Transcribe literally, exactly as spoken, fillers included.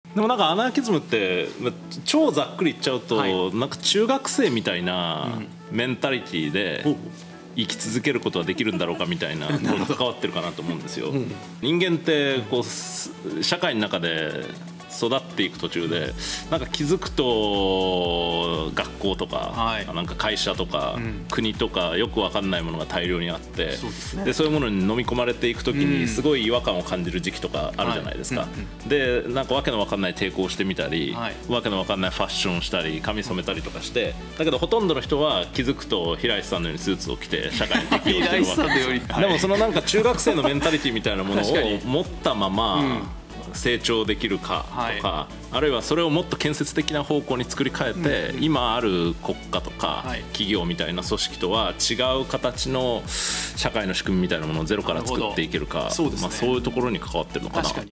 でもなんかアナーキズムって超ざっくり言っちゃうと、はい、なんか中学生みたいなメンタリティーで生き続けることはできるんだろうかみたいなところに関わってるかなと思うんですよ。うん、人間ってこう社会の中で育っていく途中でなんか気づくと学校とか、はい、なんか会社とか、うん、国とかよく分かんないものが大量にあって、 そうですね、でそういうものに飲み込まれていくときにすごい違和感を感じる時期とかあるじゃないですか。はい、でなんかわけの分かんない抵抗してみたり、はい、わけの分かんないファッションしたり髪染めたりとかして、だけどほとんどの人は気づくと平石さんのようにスーツを着て社会に適応してるわけです。でもそのなんか中学生のメンタリティみたいなものを持ったまま、うん、成長できるかとか、はい、あるいはそれをもっと建設的な方向に作り変えて、うんうん、今ある国家とか企業みたいな組織とは違う形の社会の仕組みみたいなものをゼロから作っていけるか、そうですね、まあ、そういうところに関わってるのかな。